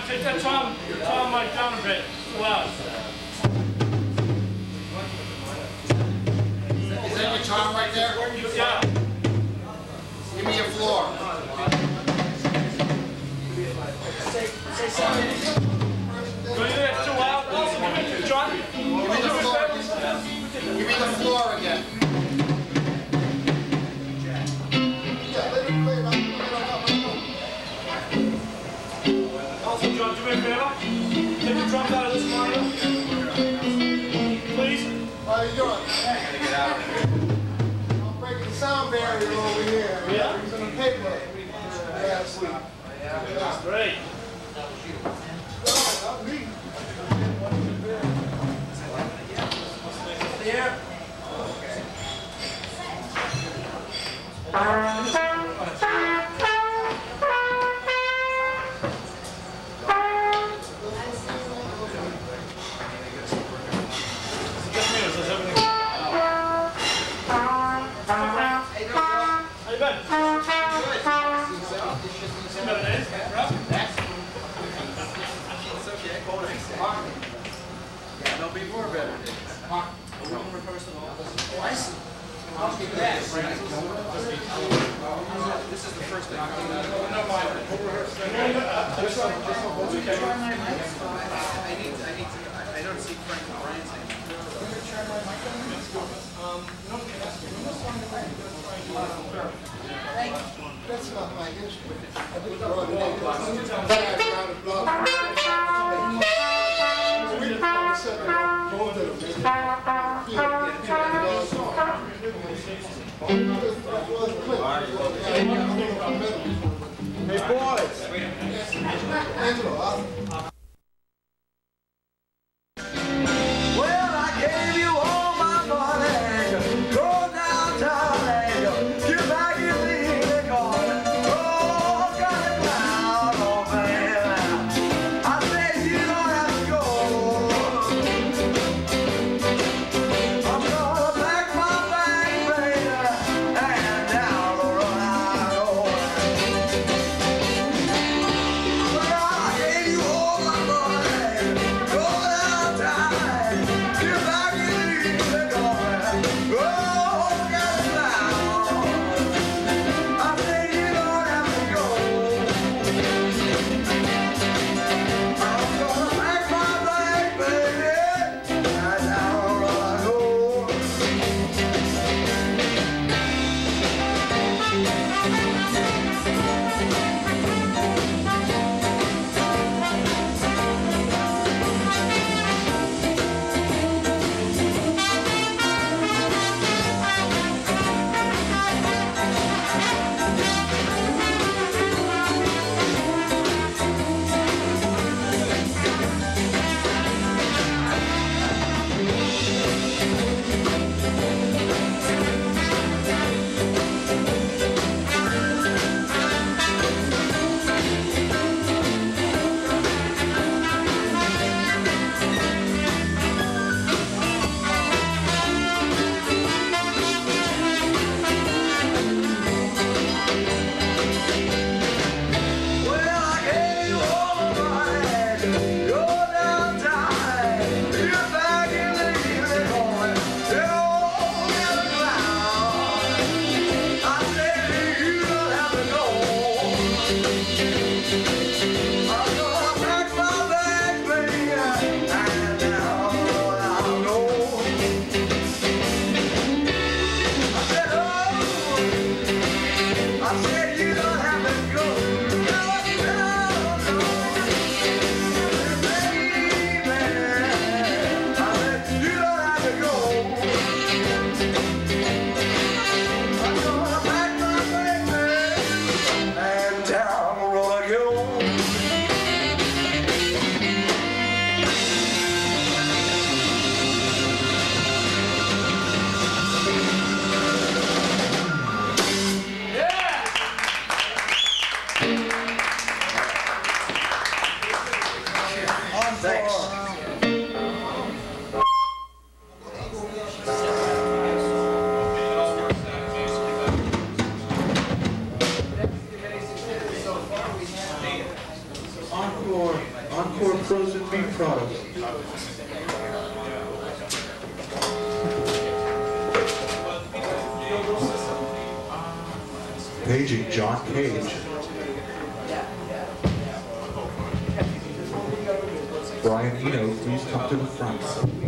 take that tom mic down a bit. It's loud. Is that your tom right there? Yeah. Give me your floor. Say something. Go in there, it's too loud. John? Give me the floor. Give me the floor again. Also, John, do me a favor. Take the drums out of this monitor. Please. How you doing? Gotta get out of here. I'm breaking the sound barrier over here. Yeah? Using the paper last week. That's great. No, not me. Yeah. There'll be more better days. We don't rehearse at all. Oh, I see. I'll give that. This is the first thing. No, mind. We'll rehearse. I don't see Frank and Brian's name. That's not my instrument. I think Hey boys! Well, I gave you all my money. Go downtown and get back in the car. Oh, got a cloud on me. I said you don't have to go. I'm gonna pack my bag, baby, and down the road I go. Well, I gave you all my Encore frozen meat products. Paging John Cage. Brian Eno, please come to the front.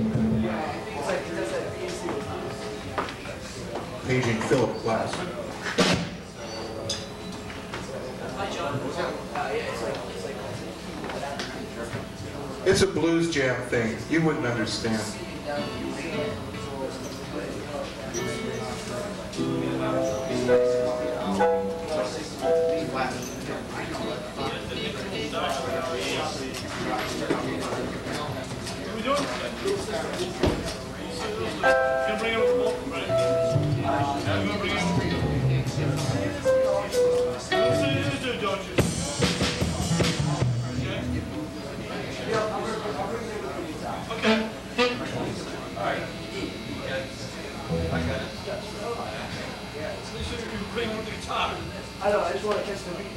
Paging Philip Glass. It's a blues jam thing. You wouldn't understand. I know, I just want to catch the beat.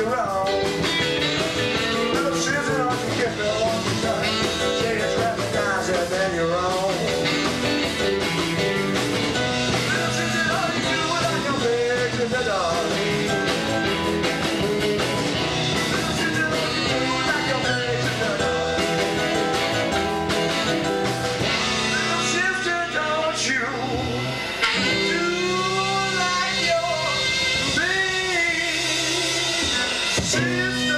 you wrong. Little sister, don't you get me one more time. Say it's recognized and then you're wrong. Little sister, all you do without your pictures, darling. Little sister, all you do without your pictures, darling. Little sister, don't you do like your big sister.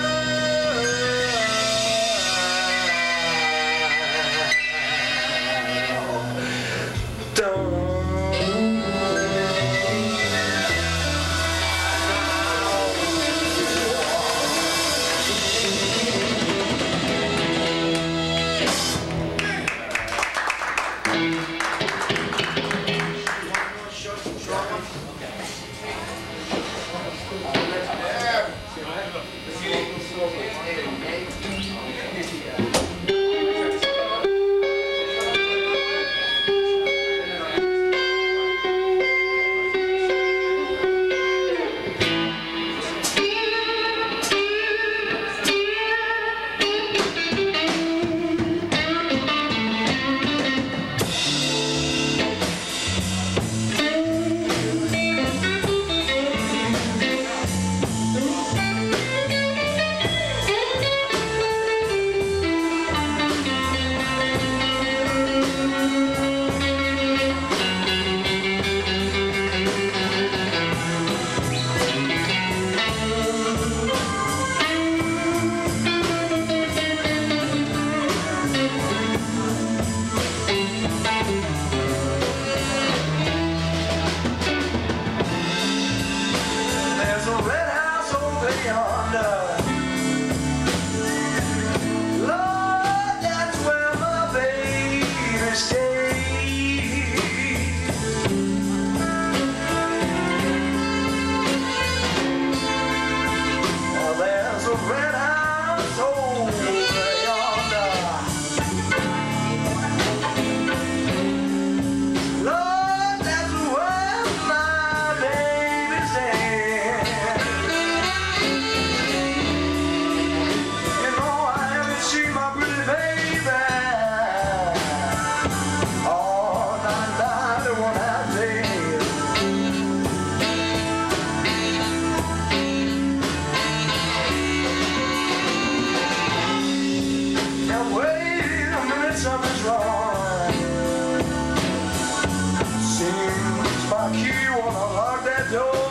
Something's wrong. Seems my key wanna lock that door.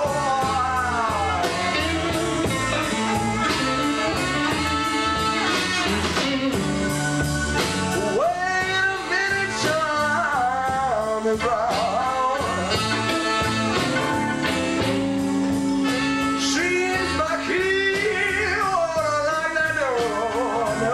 Wait a minute, Tommy Brown. Seems my key wanna lock that door. No.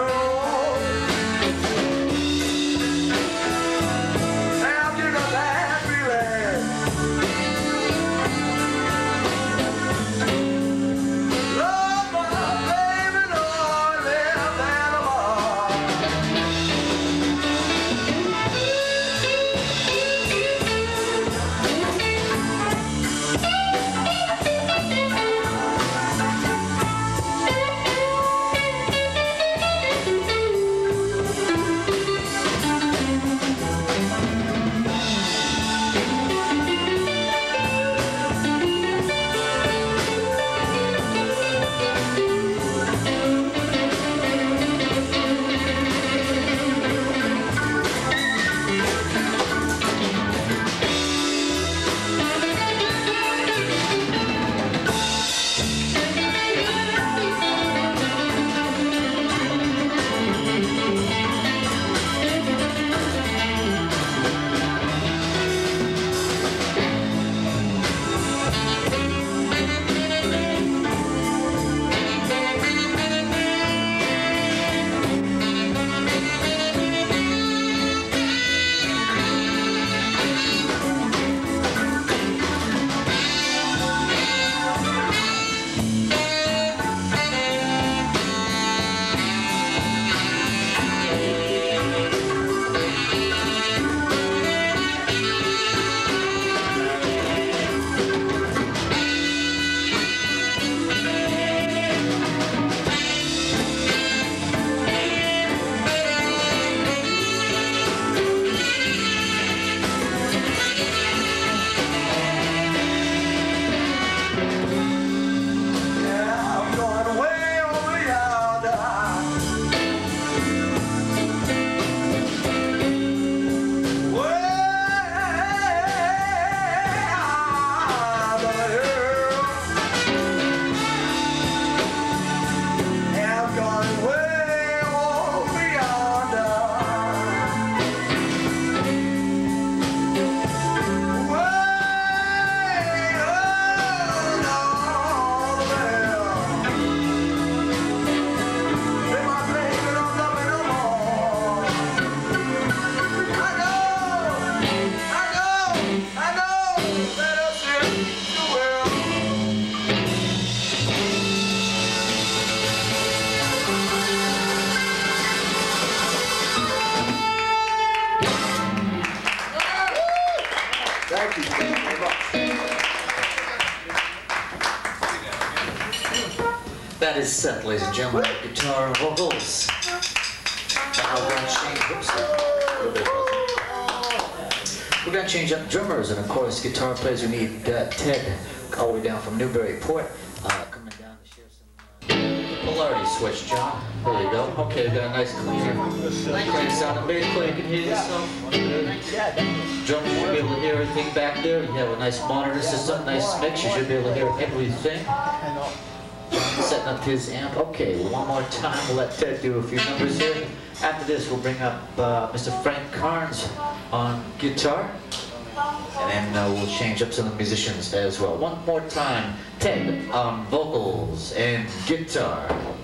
That is Seth, ladies and gentlemen. Guitar and vocals. Now we're going to change. Oops, a little bit fuzzy. We're going to change up drummers, and of course, guitar players. We need Ted, all the way down from Newburyport, coming down to share some polarity switch, John. There you go. Okay, we got a nice clean sound and bass player. You can hear yourself. Drummers, you should be able to hear everything back there. You have a nice monitor system, nice mix. You should be able to hear everything. Setting up his amp. Okay, one more time. We'll let Ted do a few numbers here. After this, we'll bring up Mr. Frank Carnes on guitar. And then we'll change up some of the musicians as well. One more time. Ted on vocals and guitar.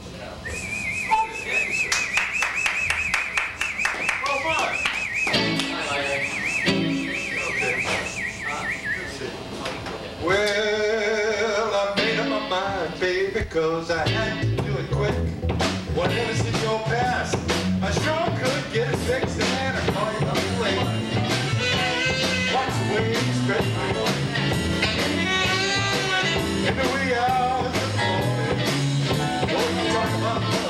Well, I made up my mind, baby, cause I had to do it quick. Whatever's in your past, I sure could get it fixed, and I call you up late. Watch the way you stretch my body in the wee hours of the morning. Don't you talk about love.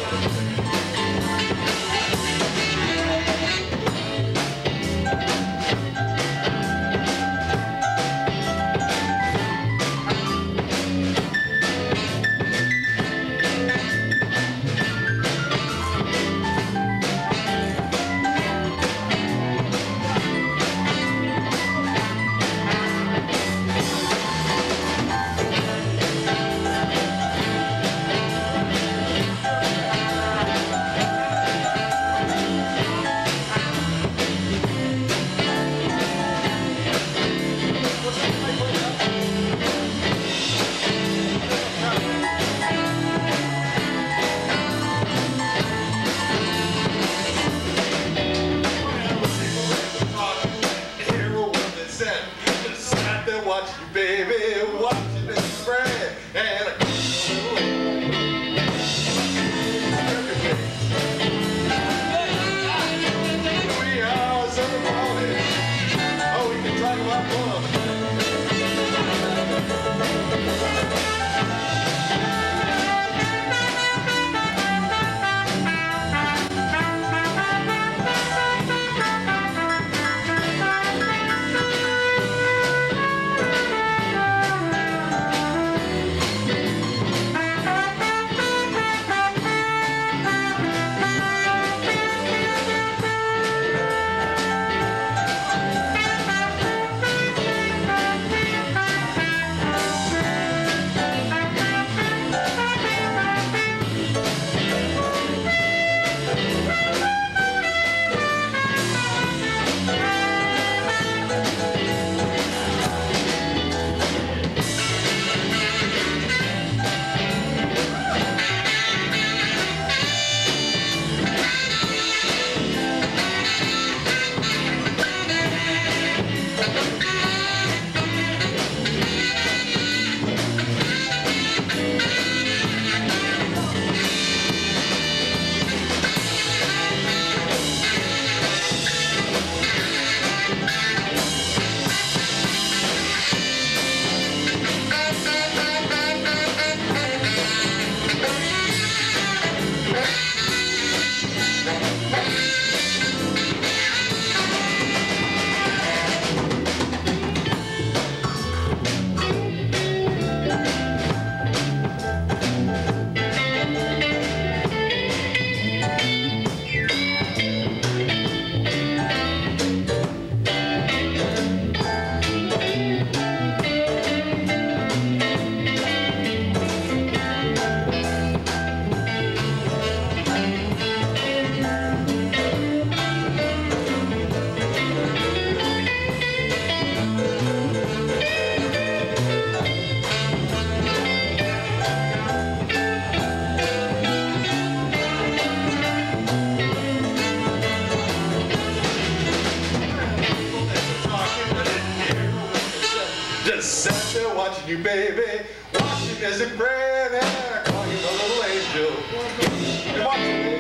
Watching you, baby, watching as a prayer, and I call you the little angel. You're watching me.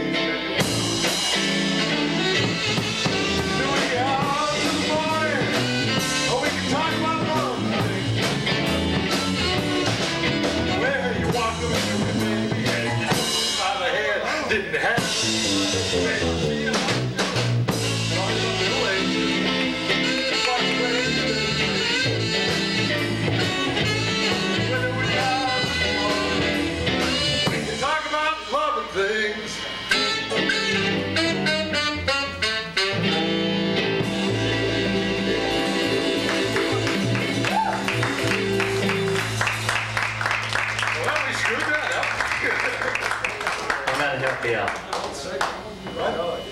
The wee hours of the morning. Oh, we can talk about love, honey. Where you walk with me, baby. didn't happen. Things. Well, we screwed that up. I'm gonna help you out. Right on.